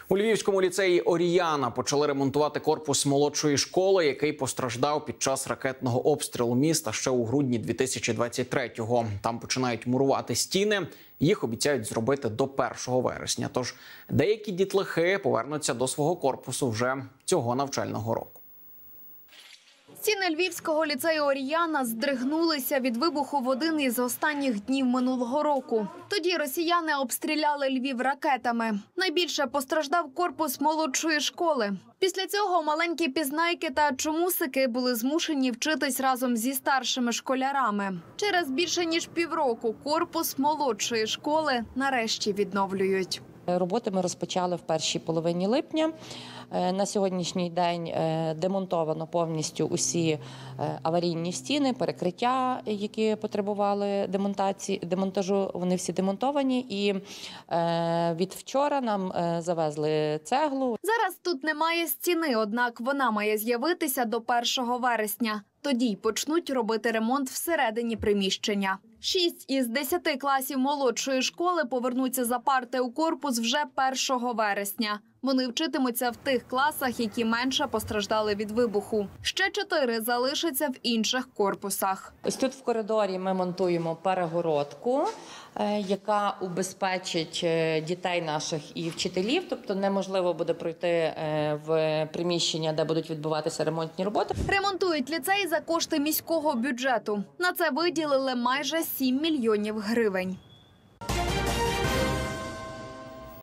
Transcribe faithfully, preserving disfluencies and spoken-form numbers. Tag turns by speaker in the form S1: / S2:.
S1: У Львівському ліцеї «Оріяна» почали ремонтувати корпус молодшої школи, який постраждав під час ракетного обстрілу міста ще у грудні дві тисячі двадцять третього. Там починають мурувати стіни. Їх обіцяють зробити до першого вересня. Тож деякі дітлахи повернуться до свого корпусу вже цього навчального року.
S2: Стіни Львівського ліцею «Оріяна» здригнулися від вибуху в один із останніх днів минулого року. Тоді росіяни обстріляли Львів ракетами. Найбільше постраждав корпус молодшої школи. Після цього маленькі пізнайки та чомусики були змушені вчитись разом зі старшими школярами. Через більше ніж півроку корпус молодшої школи нарешті відновлюють.
S3: Роботи ми розпочали в першій половині липня. На сьогоднішній день демонтовано повністю усі аварійні стіни, перекриття, які потребували демонтації, демонтажу, вони всі демонтовані. І від вчора нам завезли цеглу.
S2: Зараз тут немає стіни, однак вона має з'явитися до першого вересня. Тоді й почнуть робити ремонт всередині приміщення. Шість із десяти класів молодшої школи повернуться за парти у корпус вже першого вересня. Вони вчитимуться в тих класах, які менше постраждали від вибуху. Ще чотири залишаться в інших корпусах.
S3: Ось тут в коридорі ми монтуємо перегородку, яка убезпечить дітей наших і вчителів. Тобто неможливо буде пройти в приміщення, де будуть відбуватися ремонтні роботи.
S2: Ремонтують ліцей за кошти міського бюджету. На це виділили майже сім мільйонів гривень.